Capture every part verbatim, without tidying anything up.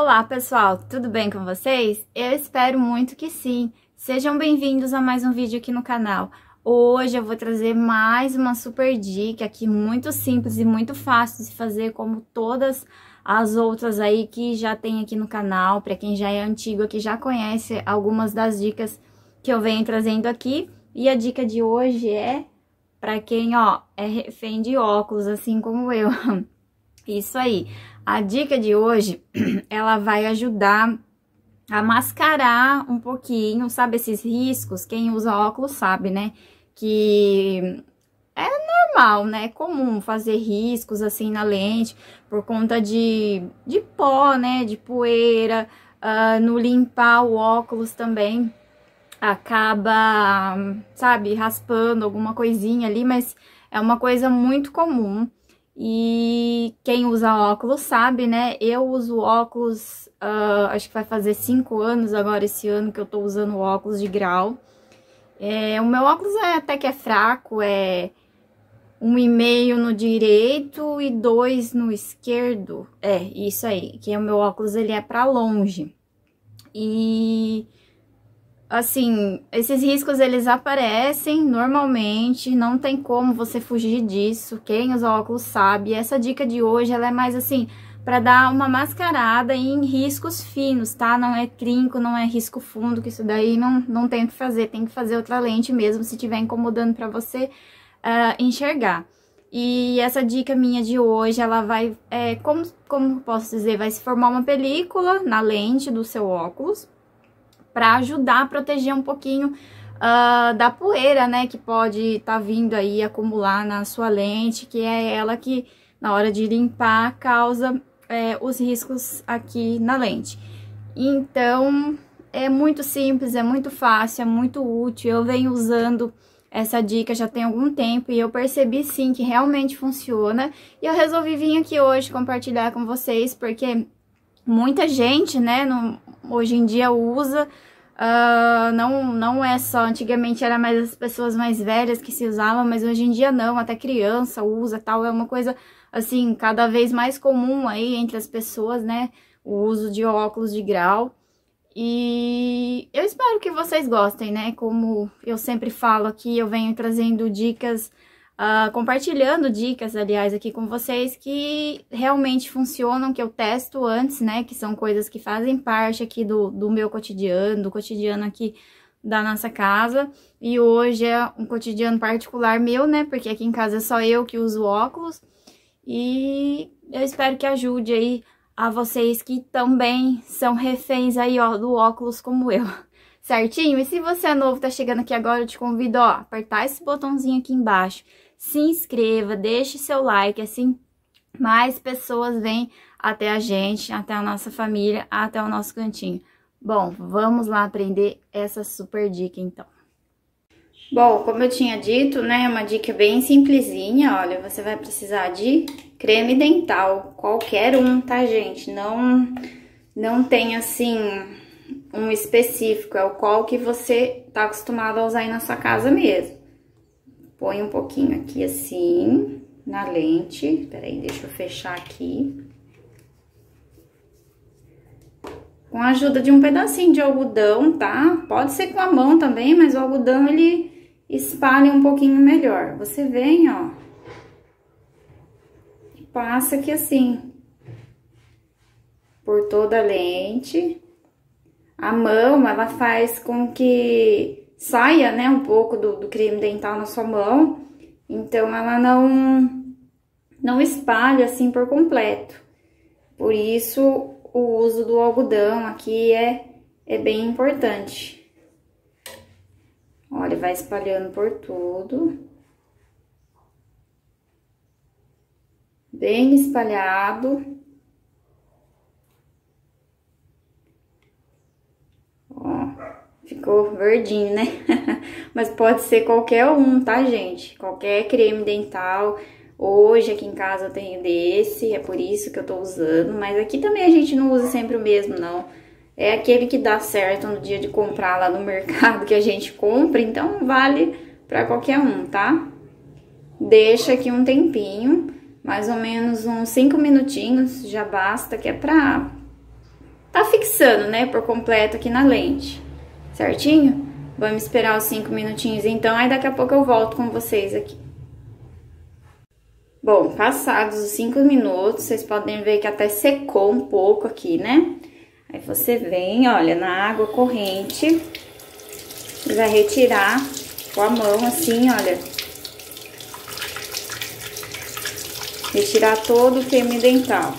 Olá pessoal, tudo bem com vocês? Eu espero muito que sim. Sejam bem-vindos a mais um vídeo aqui no canal. Hoje eu vou trazer mais uma super dica aqui, muito simples e muito fácil de fazer, como todas as outras aí que já tem aqui no canal. Para quem já é antigo aqui, já conhece algumas das dicas que eu venho trazendo aqui. E a dica de hoje é para quem, ó, é refém de óculos, assim como eu. Isso aí. A dica de hoje, ela vai ajudar a mascarar um pouquinho, sabe, esses riscos. Quem usa óculos sabe, né, que é normal, né, é comum fazer riscos assim na lente por conta de, de pó, né, de poeira, uh, no limpar o óculos também acaba, sabe, raspando alguma coisinha ali, mas é uma coisa muito comum. E quem usa óculos sabe, né? Eu uso óculos, uh, acho que vai fazer cinco anos agora esse ano que eu tô usando óculos de grau. É, o meu óculos é, até que é fraco, é um e meio no direito e dois no esquerdo. É, isso aí, que o meu óculos ele é pra longe. E assim, esses riscos eles aparecem normalmente, não tem como você fugir disso. Quem usa óculos sabe. E essa dica de hoje ela é mais assim, para dar uma mascarada em riscos finos, tá? Não é trinco, não é risco fundo, que isso daí não, não tem o que fazer. Tem que fazer outra lente mesmo, se estiver incomodando para você uh, enxergar. E essa dica minha de hoje, ela vai, é, como, como posso dizer, vai se formar uma película na lente do seu óculos, para ajudar a proteger um pouquinho uh, da poeira, né, que pode estar tá vindo aí acumular na sua lente, que é ela que, na hora de limpar, causa é, os riscos aqui na lente. Então, é muito simples, é muito fácil, é muito útil. Eu venho usando essa dica já tem algum tempo e eu percebi, sim, que realmente funciona. E eu resolvi vir aqui hoje compartilhar com vocês, porque muita gente, né, no, hoje em dia usa, uh, não, não é só, antigamente era mais as pessoas mais velhas que se usavam, mas hoje em dia não, até criança usa, tal, é uma coisa, assim, cada vez mais comum aí entre as pessoas, né, o uso de óculos de grau. E eu espero que vocês gostem, né, como eu sempre falo aqui, eu venho trazendo dicas, Uh, compartilhando dicas, aliás, aqui com vocês que realmente funcionam, que eu testo antes, né, que são coisas que fazem parte aqui do, do meu cotidiano, do cotidiano aqui da nossa casa. E hoje é um cotidiano particular meu, né, porque aqui em casa é só eu que uso óculos. E eu espero que ajude aí a vocês que também são reféns aí, ó, do óculos como eu. Certinho? E se você é novo, tá chegando aqui agora, eu te convido, ó, a apertar esse botãozinho aqui embaixo. Se inscreva, deixe seu like, assim mais pessoas vêm até a gente, até a nossa família, até o nosso cantinho. Bom, vamos lá aprender essa super dica, então. Bom, como eu tinha dito, né, é uma dica bem simplesinha. Olha, você vai precisar de creme dental, qualquer um, tá, gente? Não, não tem, assim, um específico, é o qual que você tá acostumado a usar aí na sua casa mesmo. Põe um pouquinho aqui assim, na lente. Peraí, deixa eu fechar aqui. Com a ajuda de um pedacinho de algodão, tá? Pode ser com a mão também, mas o algodão, ele espalha um pouquinho melhor. Você vem, ó, e passa aqui assim, por toda a lente. A mão, ela faz com que saia, né, um pouco do, do creme dental na sua mão, então ela não, não espalha assim por completo. Por isso, o uso do algodão aqui é, é bem importante. Olha, vai espalhando por tudo. Bem espalhado. Ficou verdinho, né? Mas pode ser qualquer um, tá, gente? Qualquer creme dental. Hoje aqui em casa eu tenho desse, é por isso que eu tô usando. Mas aqui também a gente não usa sempre o mesmo, não. É aquele que dá certo no dia de comprar lá no mercado que a gente compra. Então vale pra qualquer um, tá? Deixa aqui um tempinho, mais ou menos uns cinco minutinhos já basta, que é pra tá fixando, né, por completo aqui na lente, certinho? Vamos esperar os cinco minutinhos então, aí daqui a pouco eu volto com vocês aqui. Bom, passados os cinco minutos, vocês podem ver que até secou um pouco aqui, né? Aí você vem, olha, na água corrente, e vai retirar com a mão assim, olha. Retirar todo o creme dental.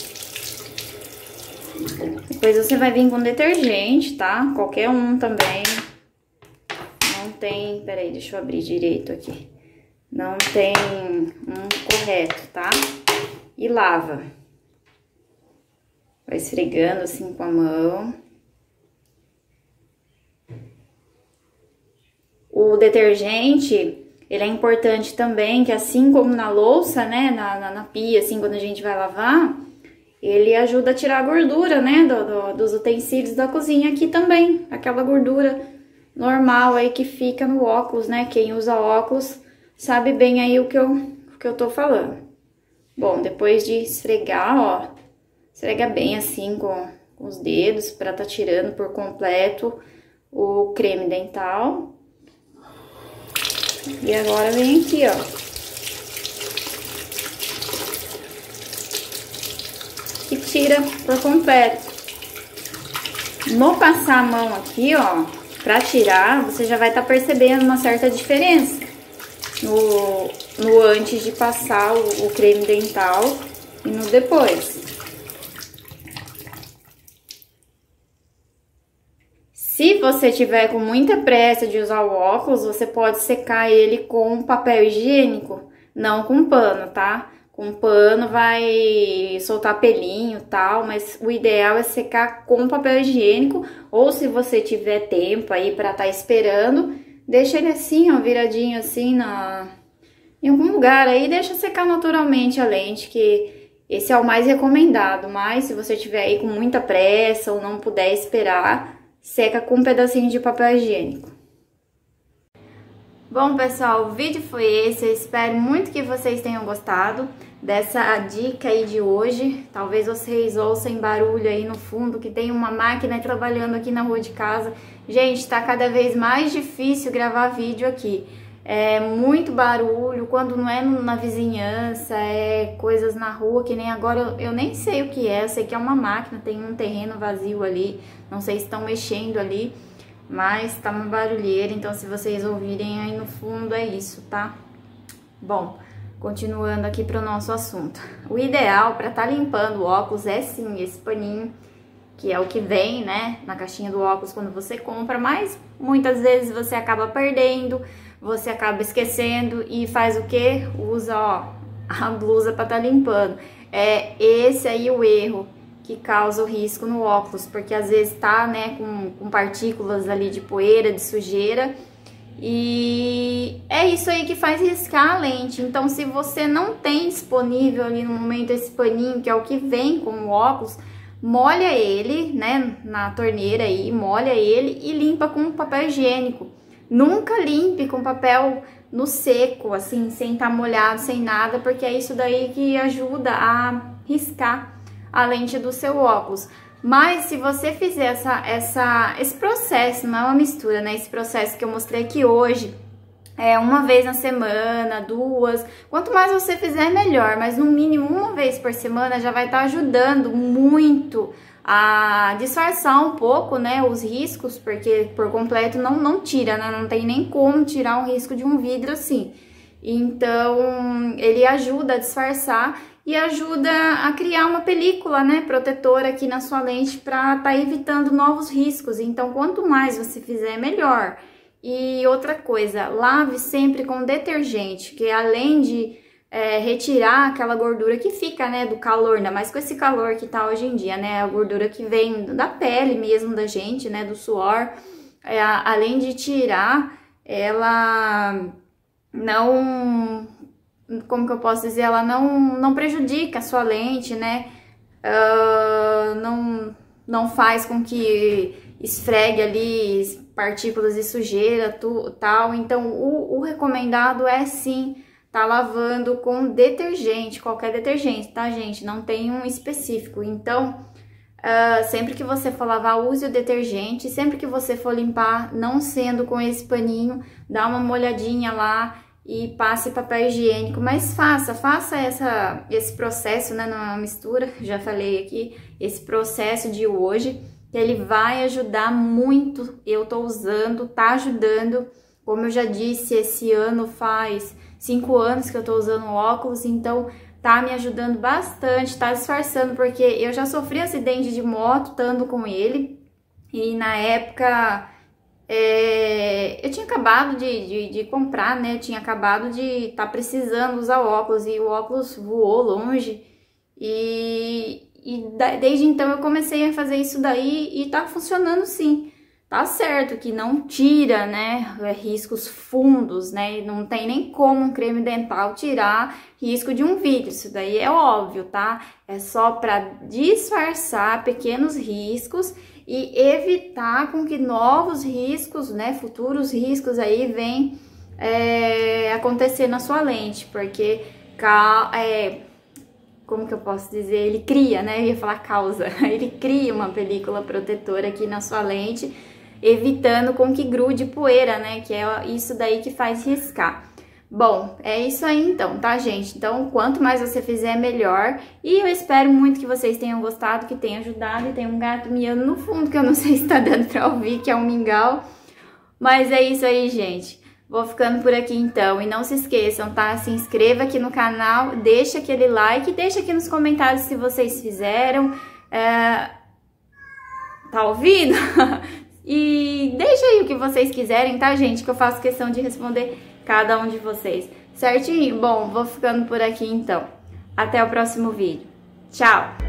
Depois você vai vir com detergente, tá? Qualquer um também. Não tem... Peraí, deixa eu abrir direito aqui. Não tem um correto, tá? E lava. Vai esfregando assim com a mão. O detergente... Ele é importante também, que assim como na louça, né, na, na, na pia, assim, quando a gente vai lavar, ele ajuda a tirar a gordura, né, do, do, dos utensílios da cozinha aqui também. Aquela gordura normal aí que fica no óculos, né, quem usa óculos sabe bem aí o que eu, o que eu tô falando. Bom, depois de esfregar, ó, esfrega bem assim com, com os dedos pra tá tirando por completo o creme dental. E agora vem aqui, ó. E tira por completo. No passar a mão aqui, ó, pra tirar, você já vai estar tá percebendo uma certa diferença. No, no antes de passar o, o creme dental e no depois. Se você tiver com muita pressa de usar o óculos, você pode secar ele com papel higiênico, não com pano, tá? Com pano vai soltar pelinho e tal, mas o ideal é secar com papel higiênico, ou se você tiver tempo aí pra tá esperando, deixa ele assim, ó, viradinho assim na... em algum lugar aí, deixa secar naturalmente a lente, que esse é o mais recomendado, mas se você tiver aí com muita pressa ou não puder esperar, seca com um pedacinho de papel higiênico. Bom, pessoal, o vídeo foi esse. Eu espero muito que vocês tenham gostado dessa dica aí de hoje. Talvez vocês ouçam barulho aí no fundo, que tem uma máquina trabalhando aqui na rua de casa. Gente, tá cada vez mais difícil gravar vídeo aqui. É muito barulho, quando não é na vizinhança, é coisas na rua, que nem agora eu, eu nem sei o que é, eu sei que é uma máquina, tem um terreno vazio ali, não sei se estão mexendo ali, mas tá uma barulheira, então se vocês ouvirem aí no fundo é isso, tá? Bom, continuando aqui pro nosso assunto. O ideal para tá limpando o óculos é sim esse paninho, que é o que vem, né, na caixinha do óculos quando você compra, mas muitas vezes você acaba perdendo, você acaba esquecendo e faz o que? Usa, ó, a blusa para tá limpando. É esse aí o erro que causa o risco no óculos, porque às vezes tá, né, com, com partículas ali de poeira, de sujeira, e é isso aí que faz riscar a lente. Então, se você não tem disponível ali no momento esse paninho, que é o que vem com o óculos, molha ele, né, na torneira aí, molha ele e limpa com papel higiênico. Nunca limpe com papel no seco, assim, sem estar molhado, sem nada, porque é isso daí que ajuda a riscar a lente do seu óculos. Mas se você fizer essa, essa, esse processo, não é uma mistura, né? Esse processo que eu mostrei aqui hoje, é uma vez na semana, duas, quanto mais você fizer, melhor, mas no mínimo uma vez por semana já vai estar ajudando muito a disfarçar um pouco, né, os riscos, porque por completo não, não tira, né, não tem nem como tirar um risco de um vidro assim. Então, ele ajuda a disfarçar e ajuda a criar uma película, né, protetora aqui na sua lente para tá evitando novos riscos. Então, quanto mais você fizer, melhor. E outra coisa, lave sempre com detergente, que além de É, retirar aquela gordura que fica, né, do calor, ainda mais com esse calor que tá hoje em dia, né, a gordura que vem da pele mesmo da gente, né, do suor, é, além de tirar, ela não, como que eu posso dizer, ela não, não prejudica a sua lente, né, uh, não, não faz com que esfregue ali partículas de sujeira, tu, tal, então o, o recomendado é sim tá lavando com detergente, qualquer detergente, tá, gente? Não tem um específico. Então, Uh, sempre que você for lavar, use o detergente. Sempre que você for limpar, não sendo com esse paninho, dá uma molhadinha lá e passe papel higiênico. Mas faça, faça essa, esse processo, né, na mistura, já falei aqui, esse processo de hoje, que ele vai ajudar muito. Eu tô usando, tá ajudando. Como eu já disse, esse ano faz cinco anos que eu tô usando óculos, então tá me ajudando bastante, tá disfarçando, porque eu já sofri acidente de moto estando com ele, e na época é, eu tinha acabado de, de, de comprar, né, eu tinha acabado de tá precisando usar óculos, e o óculos voou longe, e, e da, desde então eu comecei a fazer isso daí, e tá funcionando sim. Tá certo que não tira, né, riscos fundos, né, não tem nem como um creme dental tirar risco de um vidro, isso daí é óbvio, tá? É só para disfarçar pequenos riscos e evitar com que novos riscos, né, futuros riscos aí venham é, acontecer na sua lente, porque, é, como que eu posso dizer, ele cria, né, eu ia falar causa, ele cria uma película protetora aqui na sua lente, evitando com que grude poeira, né, que é isso daí que faz riscar. Bom, é isso aí então, tá, gente? Então, quanto mais você fizer, melhor. E eu espero muito que vocês tenham gostado, que tenha ajudado. E tem um gato miando no fundo, que eu não sei se tá dando pra ouvir, que é um mingau. Mas é isso aí, gente. Vou ficando por aqui então. E não se esqueçam, tá? Se inscreva aqui no canal, deixa aquele like, deixa aqui nos comentários se vocês fizeram. É... Tá ouvindo? E deixa aí o que vocês quiserem, tá, gente? Que eu faço questão de responder cada um de vocês. Certinho? Bom, vou ficando por aqui então. Até o próximo vídeo. Tchau!